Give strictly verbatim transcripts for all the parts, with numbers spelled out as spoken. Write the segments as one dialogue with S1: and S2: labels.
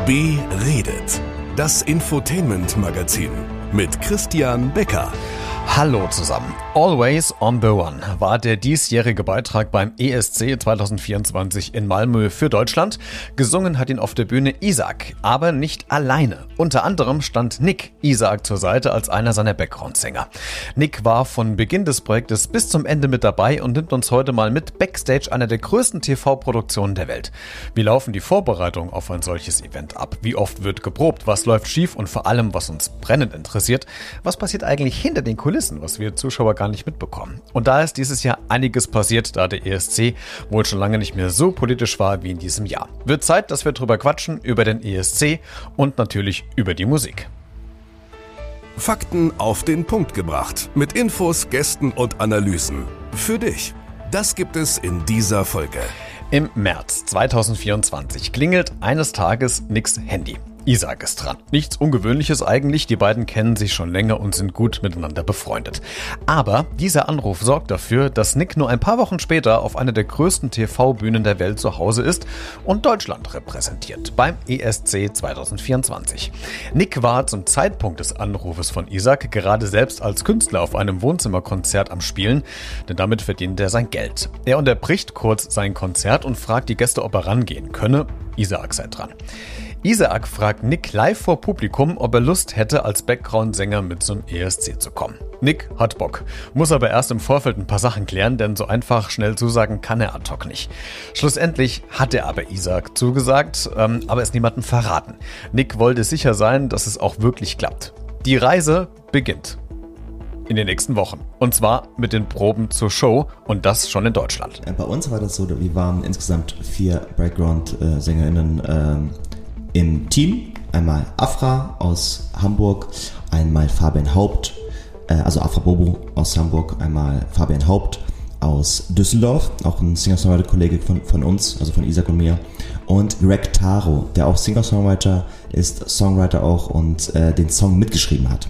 S1: Beredet. Das Infotainment-Magazin mit Christian Becker.
S2: Hallo zusammen. Always on the One war der diesjährige Beitrag beim E S C zwanzig vierundzwanzig in Malmö für Deutschland. Gesungen hat ihn auf der Bühne Isaac, aber nicht alleine. Unter anderem stand Nick Isaac zur Seite als einer seiner Background-Sänger. Nick war von Beginn des Projektes bis zum Ende mit dabei und nimmt uns heute mal mit Backstage einer der größten T V-Produktionen der Welt. Wie laufen die Vorbereitungen auf ein solches Event ab? Wie oft wird geprobt? Was läuft schief? Und vor allem, was uns brennend interessiert, was passiert eigentlich hinter den Kulissen, was wir Zuschauer gar nicht mitbekommen? Und da ist dieses Jahr einiges passiert, da der E S C wohl schon lange nicht mehr so politisch war wie in diesem Jahr. Wird Zeit, dass wir drüber quatschen, über den E S C und natürlich über die Musik.
S1: Fakten auf den Punkt gebracht. Mit Infos, Gästen und Analysen. Für dich. Das gibt es in dieser Folge.
S2: Im März zwanzig vierundzwanzig klingelt eines Tages Nicks Handy. Isaac ist dran. Nichts Ungewöhnliches eigentlich, die beiden kennen sich schon länger und sind gut miteinander befreundet. Aber dieser Anruf sorgt dafür, dass Nick nur ein paar Wochen später auf einer der größten T V-Bühnen der Welt zu Hause ist und Deutschland repräsentiert beim E S C zwanzig vierundzwanzig. Nick war zum Zeitpunkt des Anrufes von Isaac gerade selbst als Künstler auf einem Wohnzimmerkonzert am Spielen, denn damit verdient er sein Geld. Er unterbricht kurz sein Konzert und fragt die Gäste, ob er rangehen könne. Isaac sei dran. Isaac fragt Nick live vor Publikum, ob er Lust hätte, als Background-Sänger mit zum E S C zu kommen. Nick hat Bock, muss aber erst im Vorfeld ein paar Sachen klären, denn so einfach schnell zusagen kann er ad hoc nicht. Schlussendlich hat er aber Isaac zugesagt, ähm, aber es niemandem verraten. Nick wollte sicher sein, dass es auch wirklich klappt. Die Reise beginnt in den nächsten Wochen. Und zwar mit den Proben zur Show und das schon in Deutschland.
S3: Bei uns war das so, wir waren insgesamt vier Background-SängerInnen ähm, im Team. Einmal Afra aus Hamburg, einmal Fabian Haupt, äh, also Afra Bobo aus Hamburg, einmal Fabian Haupt aus Düsseldorf, auch ein Singer-Songwriter-Kollege von, von uns, also von Isaac und mir, und Greg Taro, der auch Singer-Songwriter ist, Songwriter auch und äh, den Song mitgeschrieben hat.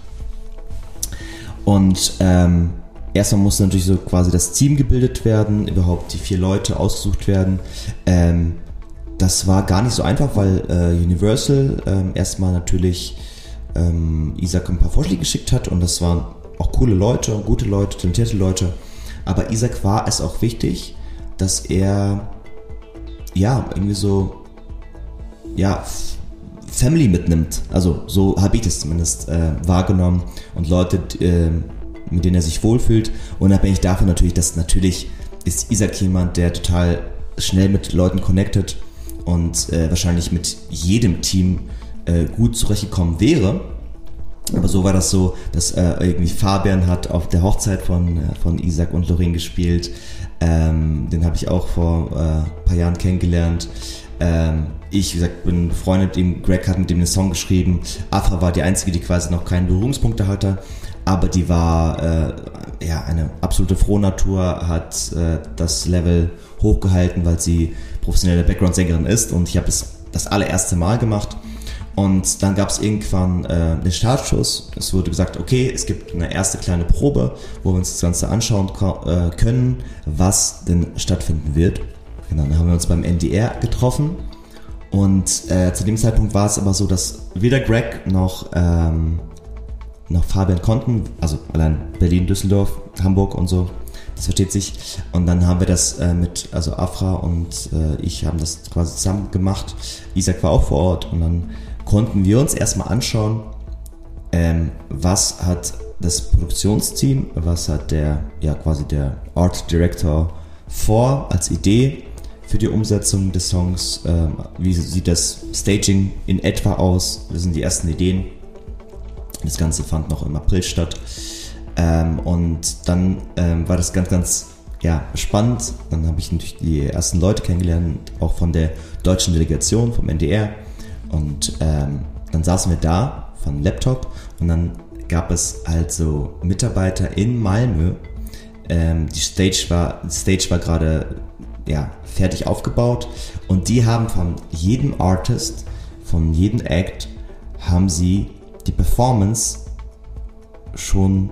S3: Und ähm, erstmal musste natürlich so quasi das Team gebildet werden, überhaupt die vier Leute ausgesucht werden. Ähm, Das war gar nicht so einfach, weil äh, Universal ähm, erstmal natürlich ähm, Isaac ein paar Vorschläge geschickt hat und das waren auch coole Leute, gute Leute, talentierte Leute. Aber Isaac war es auch wichtig, dass er ja irgendwie so ja Family mitnimmt. Also so habe ich das zumindest äh, wahrgenommen und Leute, äh, mit denen er sich wohlfühlt. Unabhängig davon natürlich, dass natürlich ist Isaac jemand, der total schnell mit Leuten connected und äh, wahrscheinlich mit jedem Team äh, gut zurechtgekommen wäre. Aber so war das so, dass äh, irgendwie Fabian hat auf der Hochzeit von, äh, von Isaac und Lorraine gespielt. Ähm, den habe ich auch vor äh, ein paar Jahren kennengelernt. Ähm, ich, wie gesagt, bin befreundet mit ihm. Greg hat mit ihm einen Song geschrieben. Afra war die einzige, die quasi noch keine Berührungspunkte hatte. Aber die war äh, ja eine absolute Frohnatur, hat äh, das Level hochgehalten, weil sie professionelle Background-Sängerin ist und ich habe es das allererste Mal gemacht und dann gab es irgendwann äh, den Startschuss. Es wurde gesagt, okay, es gibt eine erste kleine Probe, wo wir uns das Ganze anschauen ko- äh, können, was denn stattfinden wird. Genau, dann haben wir uns beim N D R getroffen und äh, zu dem Zeitpunkt war es aber so, dass weder Greg noch ähm, noch Fabian konnten, also allein Berlin, Düsseldorf, Hamburg und so. Das versteht sich. Und dann haben wir das äh, mit, also Afra und äh, ich haben das quasi zusammen gemacht. Isaac war auch vor Ort und dann konnten wir uns erstmal anschauen, ähm, was hat das Produktionsteam, was hat der, ja quasi der Art Director vor als Idee für die Umsetzung des Songs, ähm, wie sieht das Staging in etwa aus, das sind die ersten Ideen. Das Ganze fand noch im April statt. Ähm, und dann ähm, war das ganz, ganz ja, spannend. Dann habe ich natürlich die ersten Leute kennengelernt, auch von der deutschen Delegation, vom N D R. Und ähm, dann saßen wir da vom Laptop und dann gab es halt so Mitarbeiter in Malmö. Ähm, die Stage war, die Stage war gerade ja, fertig aufgebaut und die haben von jedem Artist, von jedem Act, haben sie die Performance schon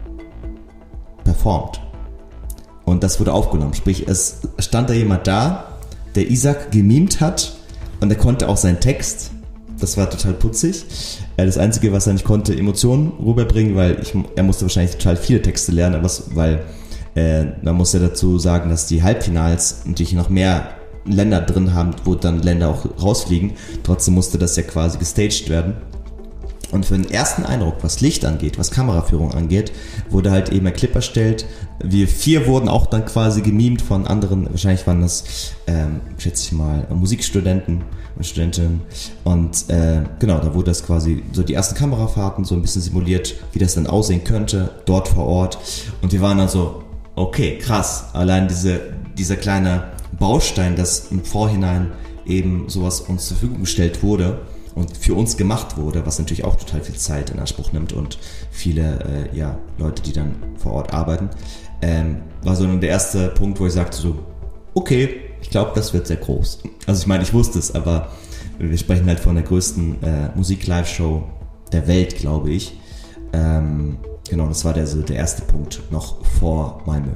S3: performt. Und das wurde aufgenommen. Sprich, es stand da jemand da, der Isaac gemimt hat und er konnte auch seinen Text. das war total putzig. Das Einzige, was er nicht konnte, Emotionen rüberbringen, weil ich, er musste wahrscheinlich total viele Texte lernen, aber was, weil äh, man muss ja dazu sagen, dass die Halbfinals natürlich noch mehr Länder drin haben, wo dann Länder auch rausfliegen. Trotzdem musste das ja quasi gestaged werden. Und für den ersten Eindruck, was Licht angeht, was Kameraführung angeht, wurde halt eben ein Clip erstellt. Wir vier wurden auch dann quasi gemimt von anderen, wahrscheinlich waren das, ähm, schätze ich mal, Musikstudenten und Studentinnen. Und äh, genau, da wurde das quasi so die ersten Kamerafahrten so ein bisschen simuliert, wie das dann aussehen könnte, dort vor Ort. Und wir waren dann so, okay, krass, allein diese, dieser kleine Baustein, dass im Vorhinein eben sowas uns zur Verfügung gestellt wurde und für uns gemacht wurde, was natürlich auch total viel Zeit in Anspruch nimmt und viele äh, ja, Leute, die dann vor Ort arbeiten, ähm, war so der erste Punkt, wo ich sagte so, okay, ich glaube, das wird sehr groß. Also ich meine, ich wusste es, aber wir sprechen halt von der größten äh, Musik-Live-Show der Welt, glaube ich. Ähm, genau, das war der, so der erste Punkt noch vor Malmö.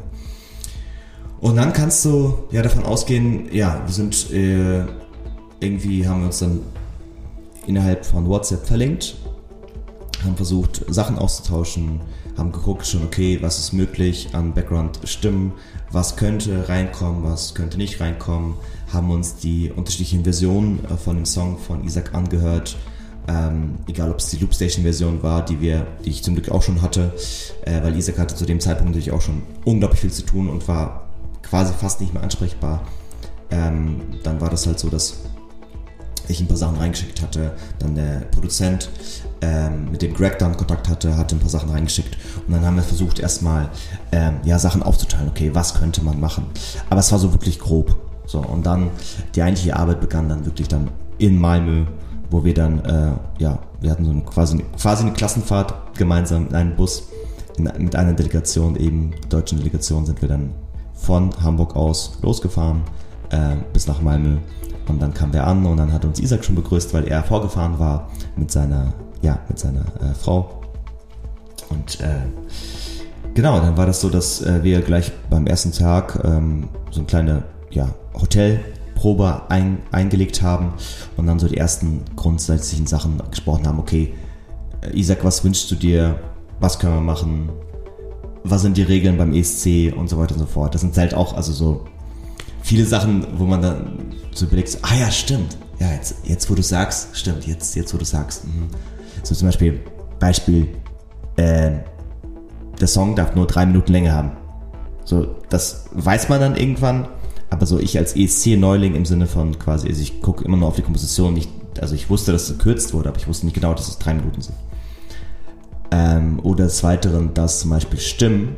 S3: Und dann kannst du ja davon ausgehen, ja, wir sind äh, irgendwie, haben wir uns dann innerhalb von WhatsApp verlinkt, haben versucht, Sachen auszutauschen, haben geguckt schon, okay, was ist möglich an Background-Stimmen, was könnte reinkommen, was könnte nicht reinkommen, haben uns die unterschiedlichen Versionen von dem Song von Isaac angehört, ähm, egal ob es die Loopstation-Version war, die wir, die ich zum Glück auch schon hatte, äh, weil Isaac hatte zu dem Zeitpunkt natürlich auch schon unglaublich viel zu tun und war quasi fast nicht mehr ansprechbar. Ähm, dann war das halt so, dass ich ein paar Sachen reingeschickt hatte, dann der Produzent, ähm, mit dem Greg dann Kontakt hatte, hatte ein paar Sachen reingeschickt und dann haben wir versucht erstmal ähm, ja, Sachen aufzuteilen, okay, was könnte man machen, aber es war so wirklich grob, so, und dann die eigentliche Arbeit begann dann wirklich dann in Malmö, wo wir dann, äh, ja, wir hatten so eine, quasi, quasi eine Klassenfahrt gemeinsam in einem Bus, in, mit einer Delegation, eben der deutschen Delegation, sind wir dann von Hamburg aus losgefahren, äh, bis nach Malmö. Und dann kamen wir an und dann hat uns Isaac schon begrüßt, weil er vorgefahren war mit seiner, ja, mit seiner äh, Frau. Und äh, genau, dann war das so, dass äh, wir gleich beim ersten Tag ähm, so eine kleine, ja, Hotelprobe ein, eingelegt haben und dann so die ersten grundsätzlichen Sachen gesprochen haben. Okay, äh, Isaac, was wünschst du dir? Was können wir machen? Was sind die Regeln beim E S C und so weiter und so fort. Das sind halt auch, also so viele Sachen, wo man dann so überlegt, ah ja, stimmt, ja, jetzt, jetzt wo du sagst, stimmt, jetzt, jetzt wo du sagst. Mhm. So zum Beispiel, Beispiel, äh, der Song darf nur drei Minuten Länge haben. So, das weiß man dann irgendwann, aber so ich als E S C-Neuling im Sinne von quasi, also ich gucke immer nur auf die Komposition, nicht, also ich wusste, dass es gekürzt wurde, aber ich wusste nicht genau, dass es drei Minuten sind. Ähm, oder des Weiteren, dass zum Beispiel Stimmen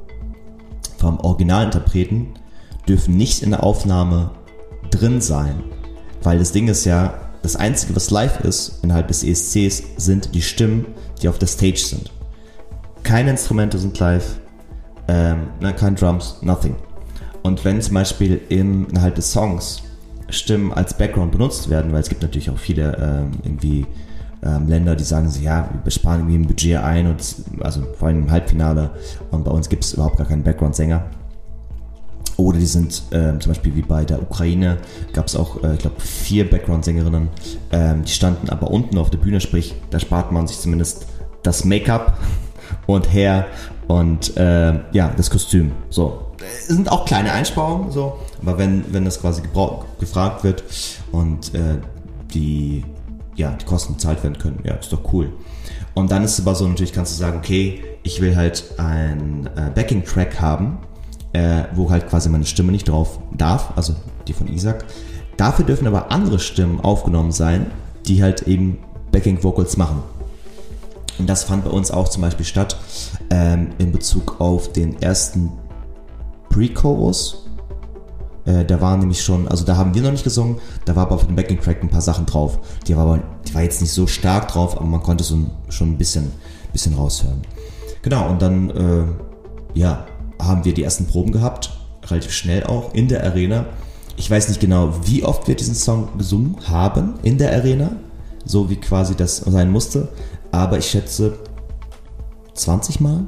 S3: vom Originalinterpreten dürfen nicht in der Aufnahme drin sein, weil das Ding ist ja, das Einzige, was live ist innerhalb des E S Cs, sind die Stimmen, die auf der Stage sind. Keine Instrumente sind live, ähm, kein Drums, nothing. Und wenn zum Beispiel im, innerhalb des Songs Stimmen als Background benutzt werden, weil es gibt natürlich auch viele ähm, irgendwie ähm, Länder, die sagen so, ja, wir sparen irgendwie ein Budget ein, und also vor allem im Halbfinale, und bei uns gibt es überhaupt gar keinen Background-Sänger. Oder die sind ähm, zum Beispiel wie bei der Ukraine, gab es auch, äh, ich glaube, vier Background-Sängerinnen, ähm, die standen aber unten auf der Bühne, sprich, da spart man sich zumindest das Make-up und Hair und äh, ja, das Kostüm. So, es sind auch kleine Einsparungen, so, aber wenn, wenn das quasi gebrauch, gefragt wird und äh, die, ja, die Kosten bezahlt werden können, ja, ist doch cool. Und dann ist es aber so, natürlich kannst du sagen, okay, ich will halt einen äh, Backing-Track haben, Äh, wo halt quasi meine Stimme nicht drauf darf, also die von Isaac. Dafür dürfen aber andere Stimmen aufgenommen sein, die halt eben Backing Vocals machen. Und das fand bei uns auch zum Beispiel statt, ähm, in Bezug auf den ersten Pre-Chorus. Äh, da war nämlich schon, also da haben wir noch nicht gesungen, da war aber auf dem Backing Track ein paar Sachen drauf. Die war aber, die war jetzt nicht so stark drauf, aber man konnte so schon ein bisschen, bisschen raushören. Genau, und dann, äh, ja, haben wir die ersten Proben gehabt, relativ schnell auch, in der Arena. Ich weiß nicht genau, wie oft wir diesen Song gesungen haben in der Arena, so wie quasi das sein musste, aber ich schätze zwanzig Mal,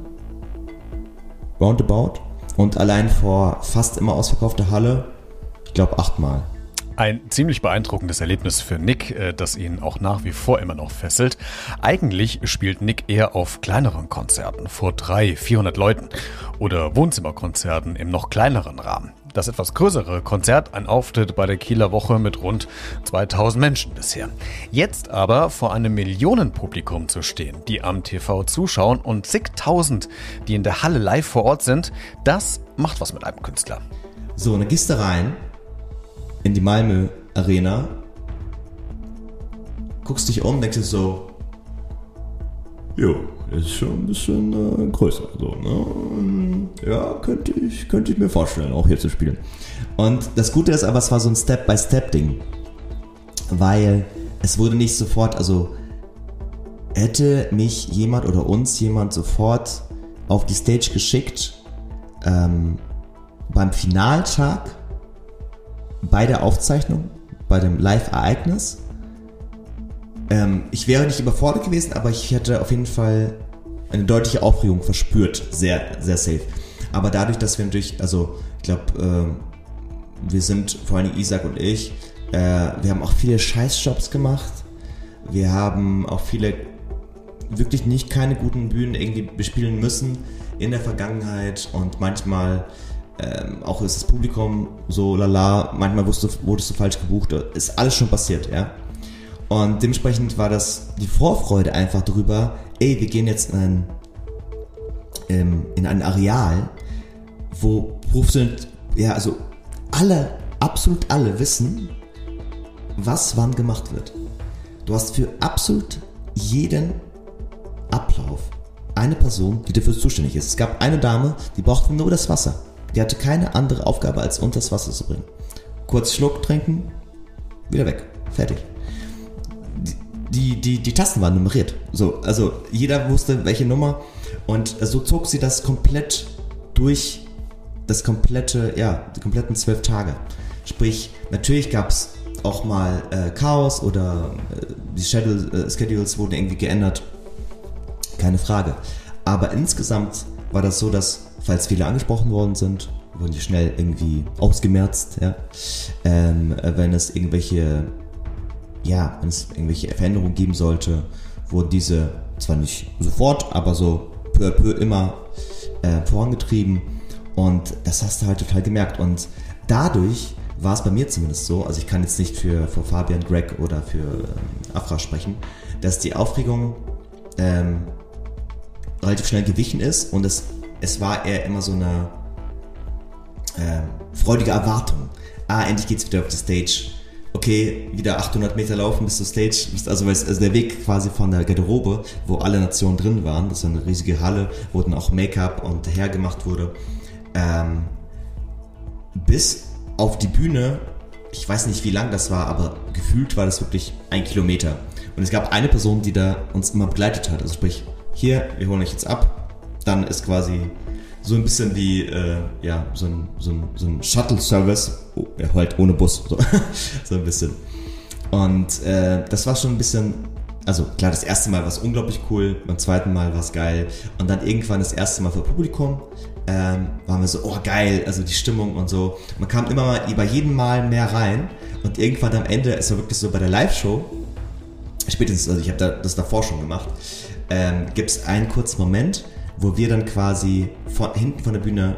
S3: roundabout, und allein vor fast immer ausverkaufter Halle, ich glaube acht Mal.
S2: Ein ziemlich beeindruckendes Erlebnis für Nick, das ihn auch nach wie vor immer noch fesselt. Eigentlich spielt Nick eher auf kleineren Konzerten vor dreihundert, vierhundert Leuten oder Wohnzimmerkonzerten im noch kleineren Rahmen. Das etwas größere Konzert, ein Auftritt bei der Kieler Woche mit rund zweitausend Menschen bisher. Jetzt aber vor einem Millionenpublikum zu stehen, die am T V zuschauen und zigtausend, die in der Halle live vor Ort sind, das macht was mit einem Künstler.
S3: So, und dann gehst du rein in die Malmö Arena, guckst dich um, denkst du so, jo, ist schon ein bisschen äh, größer, so, ne? Ja, könnte ich, könnte ich mir vorstellen, auch hier zu spielen. Und das Gute ist aber, es war so ein Step-by-Step-Ding, weil es wurde nicht sofort, also hätte mich jemand oder uns jemand sofort auf die Stage geschickt, ähm, beim Finaltag, bei der Aufzeichnung, bei dem Live-Ereignis. Ähm, ich wäre nicht überfordert gewesen, aber ich hätte auf jeden Fall eine deutliche Aufregung verspürt. Sehr, sehr safe. Aber dadurch, dass wir natürlich, also ich glaube, äh, wir sind, vor allem Isaac und ich, äh, wir haben auch viele Scheißjobs gemacht. Wir haben auch viele wirklich nicht keine guten Bühnen irgendwie bespielen müssen in der Vergangenheit und manchmal Ähm, auch ist das Publikum so lala, manchmal wurdest du, wurdest du falsch gebucht, ist alles schon passiert, ja. Und dementsprechend war das die Vorfreude einfach drüber, ey, wir gehen jetzt in ein, ähm, in ein Areal, wo professionell, ja, also alle, absolut alle wissen, was wann gemacht wird. Du hast für absolut jeden Ablauf eine Person, die dafür zuständig ist. Es gab eine Dame, die brauchte nur das Wasser. Die hatte keine andere Aufgabe, als unter das Wasser zu bringen. Kurz Schluck trinken, wieder weg. Fertig. Die, die, die Tasten waren nummeriert. So, also jeder wusste, welche Nummer. Und so zog sie das komplett durch das komplette, ja, die kompletten zwölf Tage. Sprich, natürlich gab es auch mal äh, Chaos oder äh, die Schedule, äh, Schedules wurden irgendwie geändert. Keine Frage. Aber insgesamt war das so, dass falls viele angesprochen worden sind, wurden die schnell irgendwie ausgemerzt, ja. Ähm, wenn es irgendwelche, ja, wenn es irgendwelche Veränderungen geben sollte, wurden diese zwar nicht sofort, aber so peu à peu immer äh, vorangetrieben und das hast du halt total gemerkt und dadurch war es bei mir zumindest so, also ich kann jetzt nicht für, für Fabian, Greg oder für ähm, Afra sprechen, dass die Aufregung ähm, relativ schnell gewichen ist und es Es war eher immer so eine äh, freudige Erwartung. Ah, endlich geht's wieder auf die Stage. Okay, wieder achthundert Meter laufen bis zur Stage. Also, also der Weg quasi von der Garderobe, wo alle Nationen drin waren, das war eine riesige Halle, wo dann auch Make-up und Hair gemacht wurde, ähm, bis auf die Bühne, ich weiß nicht wie lang das war, aber gefühlt war das wirklich ein Kilometer. Und es gab eine Person, die da uns immer begleitet hat. Also sprich, hier, wir holen euch jetzt ab. Dann ist quasi so ein bisschen wie äh, ja, so ein, so ein, so ein Shuttle-Service, oh, ja, halt ohne Bus, so, so ein bisschen. Und äh, das war schon ein bisschen, also klar, das erste Mal war es unglaublich cool, beim zweiten Mal war es geil und dann irgendwann das erste Mal für Publikum ähm, waren wir so, oh geil, also die Stimmung und so. Man kam immer mal bei jedem Mal mehr rein und irgendwann am Ende ist es wirklich so bei der Live-Show, spätestens, also ich habe da, das davor schon gemacht, ähm, gibt es einen kurzen Moment, wo wir dann quasi von, hinten von der Bühne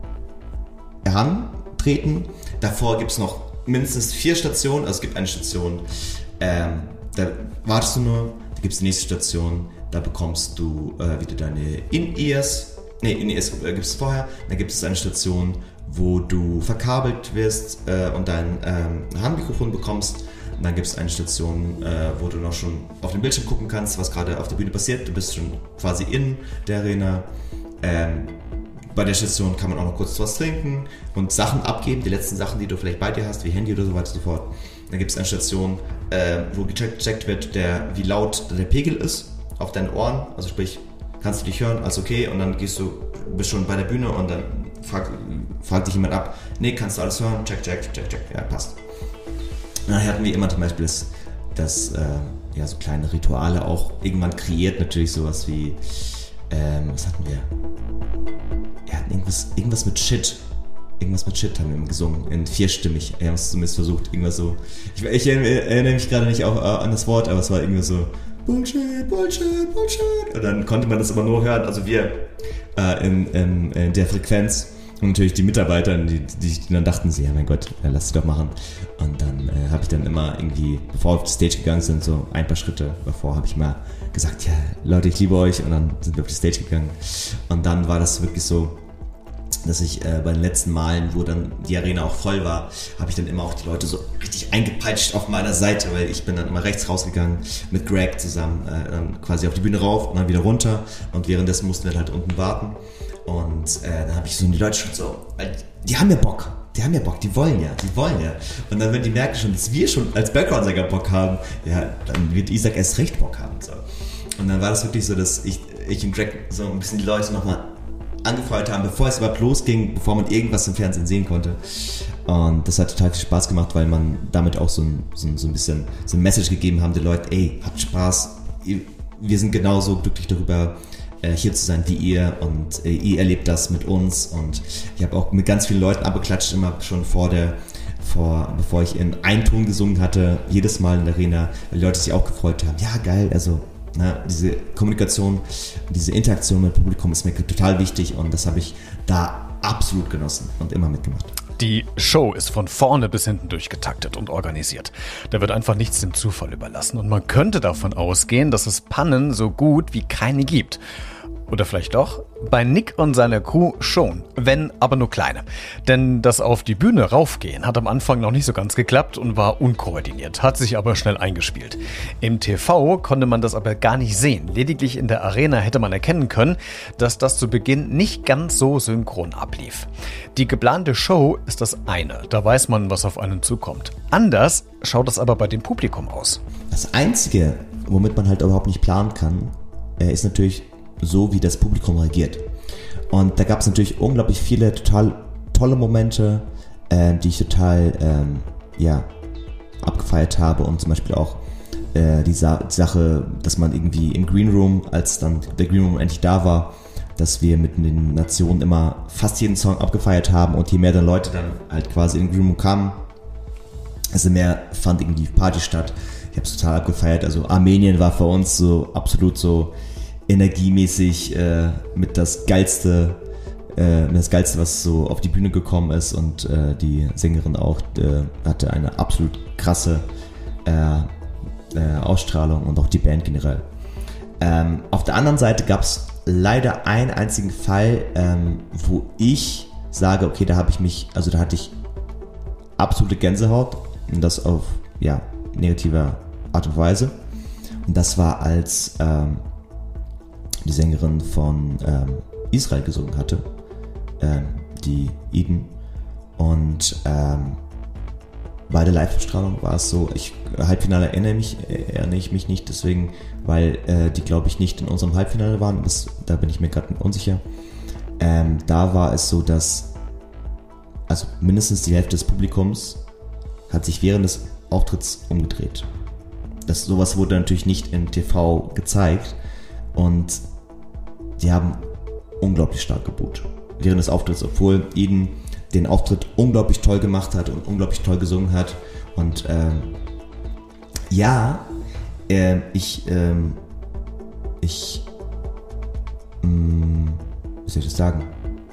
S3: herantreten. Davor gibt es noch mindestens vier Stationen. Also es gibt eine Station, ähm, da wartest du nur, da gibt es die nächste Station, da bekommst du äh, wieder deine In-Ears. Ne, In-Ears äh, gibt es vorher. Dann gibt es eine Station, wo du verkabelt wirst äh, und dein ähm, Handmikrofon bekommst. Und dann gibt es eine Station, äh, wo du noch schon auf den Bildschirm gucken kannst, was gerade auf der Bühne passiert. Du bist schon quasi in der Arena. Ähm, bei der Station kann man auch noch kurz was trinken und Sachen abgeben, die letzten Sachen, die du vielleicht bei dir hast, wie Handy oder so weiter und so fort. Dann gibt es eine Station, äh, wo gecheckt wird, der, wie laut der Pegel ist auf deinen Ohren. Also sprich, kannst du dich hören, alles okay. Und dann gehst du, bist schon bei der Bühne und dann fragt, fragt dich jemand ab, nee, kannst du alles hören? Check, check, check, check, ja, passt. Dann hatten wir immer zum Beispiel das, das äh, ja, so kleine Rituale auch irgendwann kreiert, natürlich sowas wie, ähm, was hatten wir? Wir hatten irgendwas, irgendwas mit Shit. irgendwas mit Shit haben wir immer gesungen, in vierstimmig, wir haben es zumindest versucht, irgendwas so. Ich, ich erinnere mich gerade nicht auch an das Wort, aber es war irgendwie so Bullshit, Bullshit, Bullshit. Und dann konnte man das aber nur hören, also wir äh, in, in, in der Frequenz. Und natürlich die Mitarbeiter, die, die, die dann dachten sie, ja mein Gott, ja, lass sie doch machen. Und dann äh, habe ich dann immer irgendwie, bevor wir auf die Stage gegangen sind, so ein paar Schritte bevor, habe ich mal gesagt, ja Leute, ich liebe euch. Und dann sind wir auf die Stage gegangen. Und dann war das wirklich so, dass ich äh, bei den letzten Malen, wo dann die Arena auch voll war, habe ich dann immer auch die Leute so richtig eingepeitscht auf meiner Seite, weil ich bin dann immer rechts rausgegangen mit Greg zusammen, äh, dann quasi auf die Bühne rauf und dann wieder runter. Und währenddessen mussten wir halt unten warten. Und äh, dann habe ich so die Leute schon so, die haben ja Bock, die haben ja Bock, die wollen ja, die wollen ja. Und dann, wenn die merken schon, dass wir schon als Background-Sänger Bock haben, ja, dann wird Isaac erst recht Bock haben. So. Und dann war das wirklich so, dass ich, ich und Greg so ein bisschen die Leute nochmal angefeuert haben, bevor es überhaupt losging, bevor man irgendwas im Fernsehen sehen konnte. Und das hat total viel Spaß gemacht, weil man damit auch so ein, so ein, so ein bisschen so ein Message gegeben haben, den Leuten, ey, habt Spaß, wir sind genauso glücklich darüber, hier zu sein wie ihr und äh, ihr erlebt das mit uns und ich habe auch mit ganz vielen Leuten abgeklatscht, immer schon vor der, vor, bevor ich in einen Ton gesungen hatte, jedes Mal in der Arena, weil die Leute sich auch gefreut haben, ja geil, also na, diese Kommunikation, diese Interaktion mit dem Publikum ist mir total wichtig und das habe ich da absolut genossen und immer mitgemacht.
S2: Die Show ist von vorne bis hinten durchgetaktet und organisiert. Da wird einfach nichts dem Zufall überlassen und man könnte davon ausgehen, dass es Pannen so gut wie keine gibt. Oder vielleicht doch? Bei Nick und seiner Crew schon, wenn aber nur kleine. Denn das auf die Bühne raufgehen hat am Anfang noch nicht so ganz geklappt und war unkoordiniert, hat sich aber schnell eingespielt. Im T V konnte man das aber gar nicht sehen. Lediglich in der Arena hätte man erkennen können, dass das zu Beginn nicht ganz so synchron ablief. Die geplante Show ist das eine, da weiß man, was auf einen zukommt. Anders schaut es aber bei dem Publikum aus.
S3: Das Einzige, womit man halt überhaupt nicht planen kann, ist natürlich so, wie das Publikum reagiert. Und da gab es natürlich unglaublich viele total tolle Momente, äh, die ich total ähm, ja, abgefeiert habe und zum Beispiel auch äh, die, Sa- die Sache, dass man irgendwie im Green Room, als dann der Green Room endlich da war, dass wir mit den Nationen immer fast jeden Song abgefeiert haben und je mehr dann Leute dann halt quasi in den Green Room kamen, desto mehr fand irgendwie Party statt. Ich habe es total abgefeiert. Also Armenien war für uns so absolut so energiemäßig äh, mit das geilste, äh, mit das geilste, was so auf die Bühne gekommen ist und äh, die Sängerin auch äh, hatte eine absolut krasse äh, äh, Ausstrahlung und auch die Band generell. Ähm, auf der anderen Seite gab es leider einen einzigen Fall, ähm, wo ich sage, okay, da habe ich mich, also da hatte ich absolute Gänsehaut und das auf ja negativer Art und Weise. Und das war, als ähm, die Sängerin von ähm, Israel gesungen hatte, ähm, die Eden. Und ähm, bei der Live-Verstrahlung war es so, ich Halbfinale erinnere mich, erinnere ich mich nicht, deswegen, weil äh, die, glaube ich, nicht in unserem Halbfinale waren, das, da bin ich mir gerade unsicher. Ähm, da war es so, dass also mindestens die Hälfte des Publikums hat sich während des Auftritts umgedreht. Das, sowas wurde natürlich nicht im T V gezeigt und die haben unglaublich stark geboot während des Auftritts, obwohl Eden den Auftritt unglaublich toll gemacht hat und unglaublich toll gesungen hat. Und ähm, ja, äh, ich, ähm, ich, mh, wie soll ich das sagen?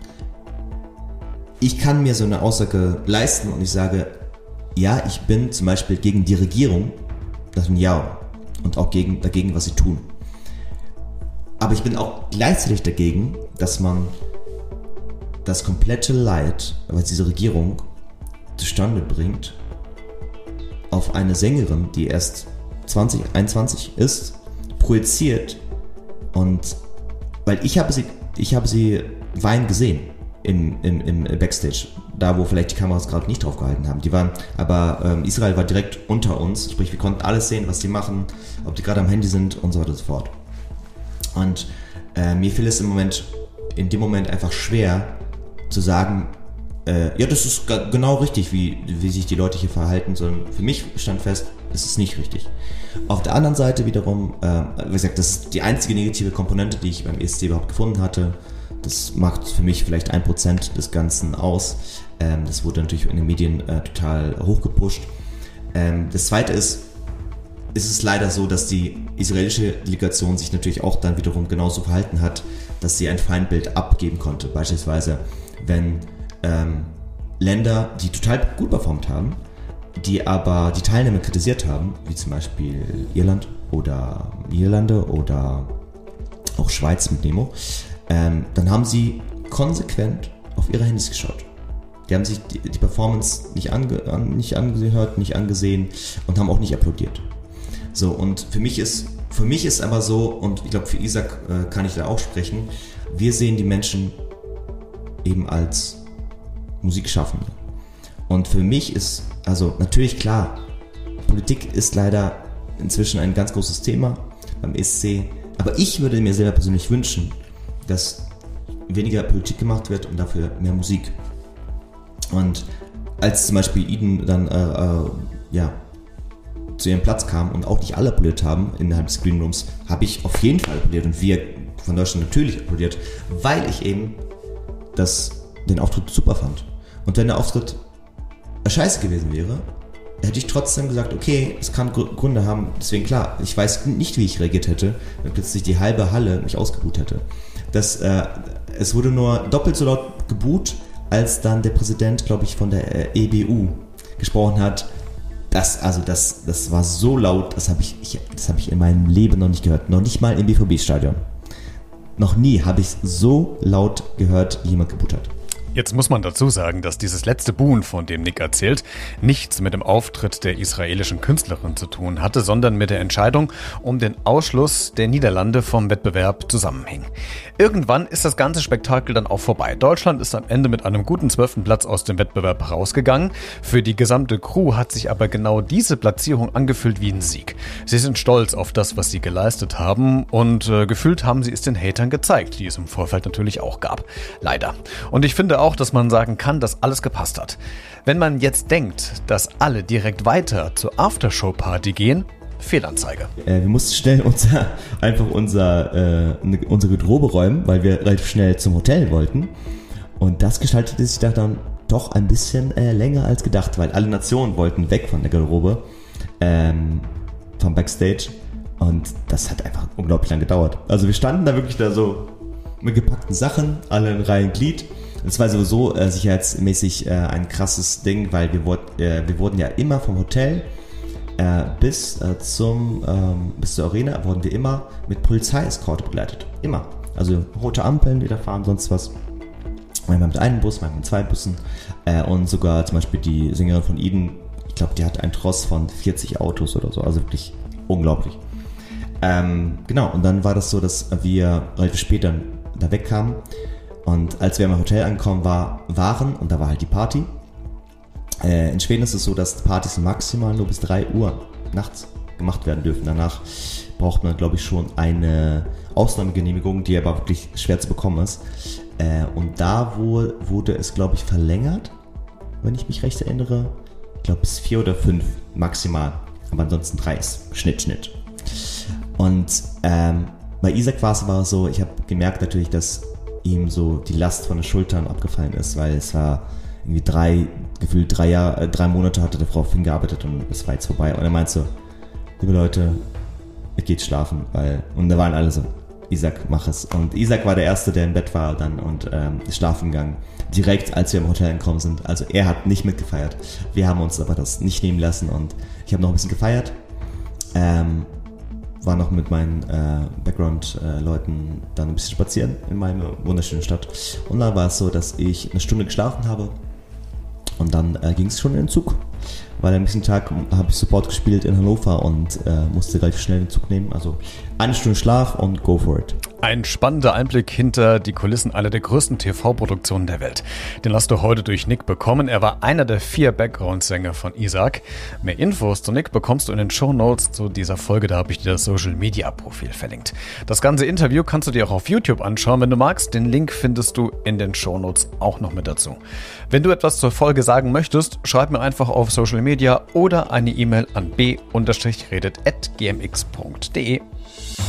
S3: Ich kann mir so eine Aussage leisten und ich sage, ja, ich bin zum Beispiel gegen die Regierung, das ist ein Ja, und auch gegen, dagegen, was sie tun. Aber ich bin auch gleichzeitig dagegen, dass man das komplette Leid, was diese Regierung zustande bringt, auf eine Sängerin, die erst zwanzig einundzwanzig ist, projiziert. Und weil ich habe sie, ich habe sie weinen gesehen im, im, im Backstage, da wo vielleicht die Kameras gerade nicht drauf gehalten haben. Die waren, aber ähm, Israel war direkt unter uns, sprich wir konnten alles sehen, was die machen, ob die gerade am Handy sind und so weiter und so fort. Und äh, mir fiel es im Moment, in dem Moment einfach schwer zu sagen, äh, ja, das ist g- genau richtig, wie, wie sich die Leute hier verhalten, sondern für mich stand fest, es ist nicht richtig. Auf der anderen Seite wiederum, äh, wie gesagt, das ist die einzige negative Komponente, die ich beim E S C überhaupt gefunden hatte. Das macht für mich vielleicht ein Prozent des Ganzen aus. Ähm, das wurde natürlich in den Medien äh, total hochgepusht. Ähm, das Zweite ist, ist es leider so, dass die israelische Delegation sich natürlich auch dann wiederum genauso verhalten hat, dass sie ein Feindbild abgeben konnte. Beispielsweise, wenn ähm, Länder, die total gut performt haben, die aber die Teilnehmer kritisiert haben, wie zum Beispiel Irland oder Niederlande oder auch Schweiz mit Nemo, ähm, dann haben sie konsequent auf ihre Handys geschaut. Die haben sich die, die Performance nicht, ange, an, nicht angehört, nicht angesehen und haben auch nicht applaudiert. So, und für mich ist, für mich ist aber so, und ich glaube für Isaac äh, kann ich da auch sprechen, wir sehen die Menschen eben als Musikschaffende. Und für mich ist, also natürlich klar, Politik ist leider inzwischen ein ganz großes Thema beim E S C, aber ich würde mir selber persönlich wünschen, dass weniger Politik gemacht wird und dafür mehr Musik. Und als zum Beispiel Eden dann äh, äh, ja, zu ihrem Platz kam und auch nicht alle applaudiert haben innerhalb des Green Rooms, habe ich auf jeden Fall applaudiert und wir von Deutschland natürlich applaudiert, weil ich eben das, den Auftritt super fand. Und wenn der Auftritt scheiße gewesen wäre, hätte ich trotzdem gesagt, okay, es kann Gründe haben, deswegen klar, ich weiß nicht, wie ich reagiert hätte, wenn plötzlich die halbe Halle mich ausgebuht hätte. Das, äh, es wurde nur doppelt so laut gebuht, als dann der Präsident, glaube ich, von der äh, E B U gesprochen hat. Das, also das, das war so laut, das habe ich, ich, das habe ich in meinem Leben noch nicht gehört. Noch nicht mal im B V B-Stadion. Noch nie habe ich so laut gehört, wie jemand gebuht hat.
S2: Jetzt muss man dazu sagen, dass dieses letzte Buhen, von dem Nick erzählt, nichts mit dem Auftritt der israelischen Künstlerin zu tun hatte, sondern mit der Entscheidung um den Ausschluss der Niederlande vom Wettbewerb zusammenhing. Irgendwann ist das ganze Spektakel dann auch vorbei. Deutschland ist am Ende mit einem guten zwölften Platz aus dem Wettbewerb rausgegangen. Für die gesamte Crew hat sich aber genau diese Platzierung angefühlt wie ein Sieg. Sie sind stolz auf das, was sie geleistet haben und äh, gefühlt haben sie es den Hatern gezeigt, die es im Vorfeld natürlich auch gab. Leider. Und ich finde auch, dass man sagen kann, dass alles gepasst hat. Wenn man jetzt denkt, dass alle direkt weiter zur Aftershow-Party gehen, Fehlanzeige.
S3: Äh, wir mussten schnell unser, einfach unser, äh, unsere Garderobe räumen, weil wir relativ schnell zum Hotel wollten. Und das gestaltete sich dann doch ein bisschen äh, länger als gedacht, weil alle Nationen wollten weg von der Garderobe, ähm, vom Backstage. Und das hat einfach unglaublich lang gedauert. Also wir standen da wirklich da so mit gepackten Sachen, alle in Reihe und Glied. Das war sowieso äh, sicherheitsmäßig äh, ein krasses Ding, weil wir, wurd, äh, wir wurden ja immer vom Hotel äh, bis äh, zum ähm, bis zur Arena wurden wir immer mit Polizeieskorte begleitet. Immer. Also rote Ampeln, die da fahren, sonst was. Manchmal mit einem Bus, manchmal mit zwei Bussen. Äh, und sogar zum Beispiel die Sängerin von Eden, ich glaube, die hat einen Tross von vierzig Autos oder so. Also wirklich unglaublich. Ähm, genau, und dann war das so, dass wir relativ spät dann da wegkamen. Und als wir im Hotel angekommen war, waren, und da war halt die Party, äh, in Schweden ist es so, dass Partys maximal nur bis drei Uhr nachts gemacht werden dürfen. Danach braucht man, glaube ich, schon eine Ausnahmegenehmigung, die aber wirklich schwer zu bekommen ist. Äh, und da wo, wurde es, glaube ich, verlängert, wenn ich mich recht erinnere. Ich glaube, bis vier oder fünf maximal. Aber ansonsten drei ist Schnitt, Schnitt. Und ähm, bei Isaac war es aber so, ich habe gemerkt natürlich, dass ihm so die Last von den Schultern abgefallen ist, weil es war irgendwie drei, gefühlt drei Jahre, drei Monate hatte der Frau auf ihn gearbeitet und es war jetzt vorbei. Und er meinte so, liebe Leute, ich geht schlafen, weil, und da waren alle so, Isaac, mach es. Und Isaac war der Erste, der im Bett war dann und ähm, ist schlafen gegangen, direkt als wir im Hotel angekommen sind. Also er hat nicht mitgefeiert. Wir haben uns aber das nicht nehmen lassen und ich habe noch ein bisschen gefeiert. Ähm, war noch mit meinen äh, Background-Leuten äh, dann ein bisschen spazieren in meiner wunderschönen Stadt. Und dann war es so, dass ich eine Stunde geschlafen habe und dann äh, ging es schon in den Zug. Weil am nächsten Tag habe ich Support gespielt in Hannover und äh, musste relativ schnell den Zug nehmen. Also eine Stunde Schlaf und go for it.
S2: Ein spannender Einblick hinter die Kulissen einer der größten T V-Produktionen der Welt. Den hast du heute durch Nick bekommen. Er war einer der vier Background-Sänger von Isaac. Mehr Infos zu Nick bekommst du in den Shownotes zu dieser Folge. Da habe ich dir das Social-Media-Profil verlinkt. Das ganze Interview kannst du dir auch auf YouTube anschauen, wenn du magst. Den Link findest du in den Shownotes auch noch mit dazu. Wenn du etwas zur Folge sagen möchtest, schreib mir einfach auf Social Media oder eine E-Mail an b redet at g m x punkt d e.